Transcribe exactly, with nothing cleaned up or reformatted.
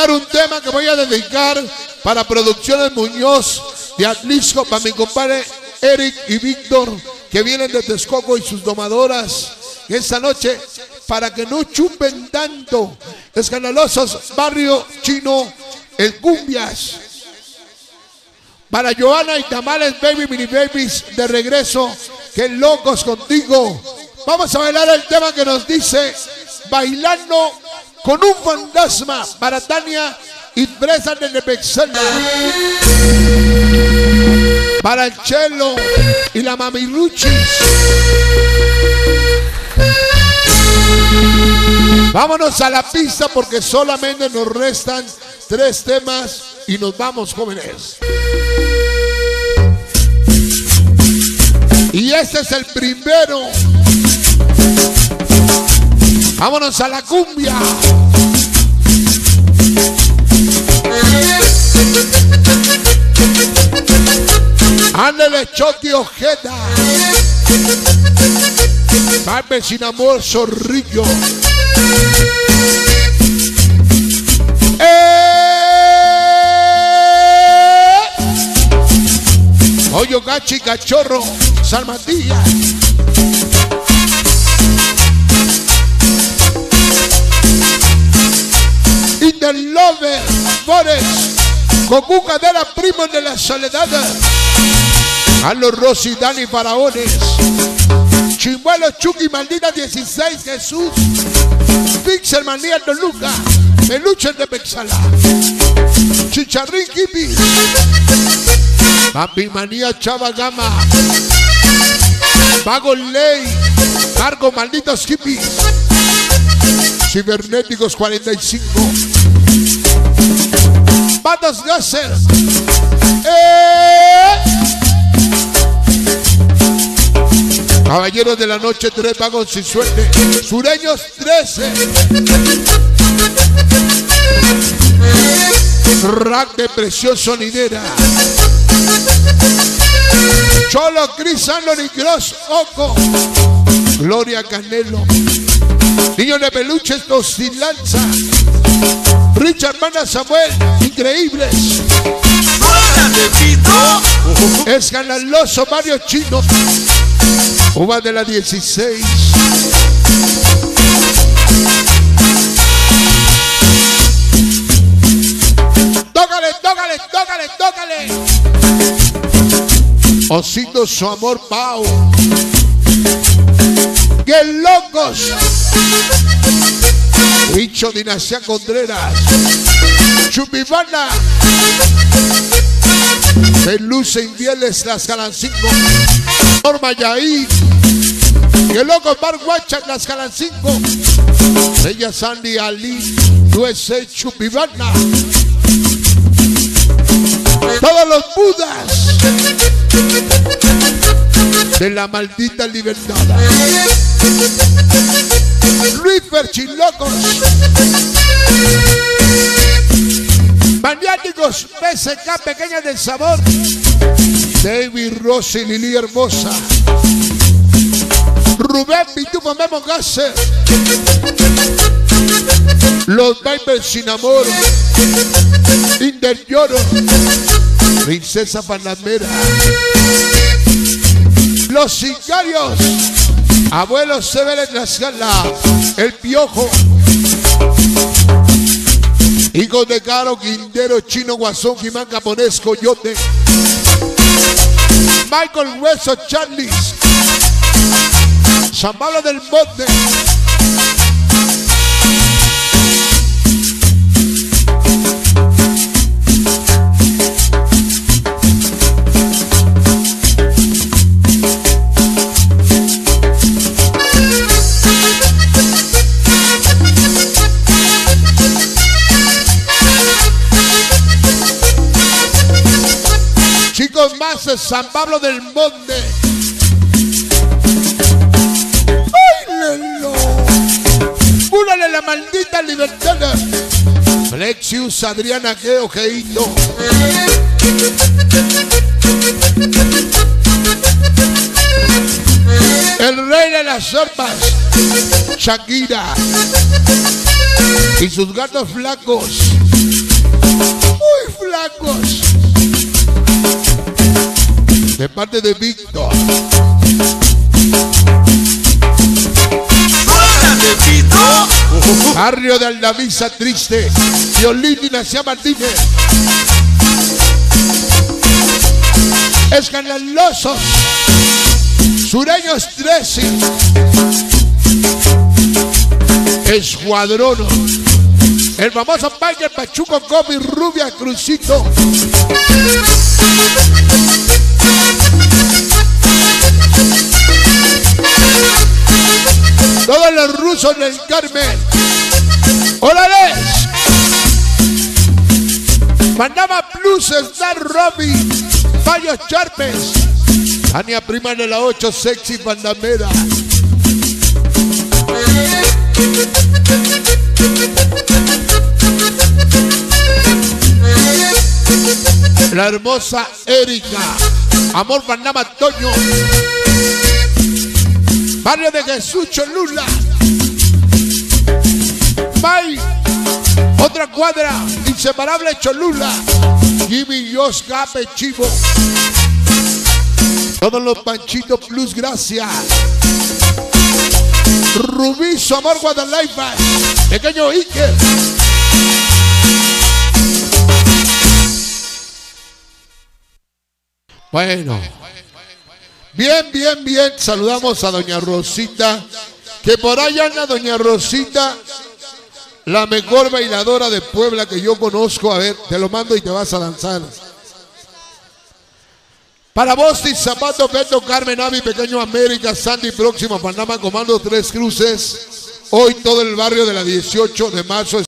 mandar un tema que voy a dedicar para Producciones Muñoz de Atlisco, para mi compadre Eric y Víctor, que vienen de Texcoco y sus domadoras. Y esta noche, para que no chupen tanto, escandalosos, Barrio Chino, el Cumbias. Para Joana y Tamales, Baby Mini Babies, de regreso, que locos contigo. Vamos a bailar el tema que nos dice Bailando con un fantasma, para Tania y Fresa de Nepexela. Para el Chelo y la Mamiruchis. Vámonos a la pista porque solamente nos restan tres temas y nos vamos, jóvenes. Y este es el primero. Vámonos a la cumbia. Ándale, Choti Ojeda. Barbe sin amor, Zorrillo. ¡Eh! Hoyo Gachi, Cachorro, San Matías. Interlover, Forest, Goku Cadera, Primos de la Soledad. Carlos Rossi, Dani Faraones. Chimuelo, Chucky, Maldita dieciséis, Jesús. Pixel Manía, Toluca. Peluche de Pexala. Chicharrín, Kipi. Papi Manía, Chava Gama. Vago Ley. Cargo, Malditos Hippies. Cibernéticos cuarenta y cinco. Patos Gasser. ¡Eh! Caballeros de la Noche, tres vagos sin suerte. Sureños, trece. Rack de Presión Sonidera. Cholo, Chris, Anthony, Cross, Oco. Gloria Canelo. Niños de Peluches, Tosilanza. Richard, Mana, Samuel, Increíbles. Escandaloso, Mario Chino. Uva de la dieciséis. Tócale, tócale, tócale, tócale. Osito, Su Amor, Pau. ¡Qué locos! Bicho, Dinastía Contreras. Chupibana. Peluce, Invieles, Las Calancinco. Norma Yair. ¡Qué locos! Bar Guacha, Las Calancinco. Ella, Sandy, Ali. U S A, Chupibana. Todos los Budas de la Maldita Libertad. Luis Ferchilocos. Maniáticos, P S K, Pequeña del Sabor. David, Rosy, Lili Hermosa. Rubén, Pitufo, Memo Gasser. Los Vipers Sin Amor. Inder Lloro. Princesa Panamera. Los Sicarios. Abuelo Severo en la Tlaxcala. El Piojo. Hijos de Caro, Quintero, Chino, Guasón, Jimán, Caponés, Coyote. Michael Hueso, Charlie. San Pablo del Monte. Chicos más de San Pablo del Monte. ¡Báilenlo! ¡Cúrale la Maldita Libertad! Flexius, Adriana, que ojeito. El rey de las sopas, Shakira. Y sus gatos flacos. Muy flacos. De parte de Víctor. Barrio de Aldavisa Triste. Violín Ignacia Martínez. Escandalosos. Sureños trece. Escuadrón. El famoso Michael Pachuco Comi Rubia Crucito. Todos los rusos del Carmen. ¡Órale! Mandaba Plus, Star Robbie, Fallos Charpes, Tania Prima de la ocho, Sexy Bandamera. La hermosa Erika, Amor Bandama Toño, Barrio de Jesús Cholula, May, otra cuadra, Inseparable Cholula, Jimmy Yos Gape Chivo, todos los Panchitos Plus, gracias. Rubí, su amor Guadalupe, Pequeño Iker. Bueno, bien, bien, bien. Saludamos a doña Rosita, que por ahí anda doña Rosita, la mejor bailadora de Puebla que yo conozco. A ver, te lo mando y te vas a danzar. Para Bosti, Zapato, Beto, Carmen, Avi, Pequeño América, Sandy, Próximo, Panamá, Comando Tres Cruces. Hoy todo el barrio de la dieciocho de marzo.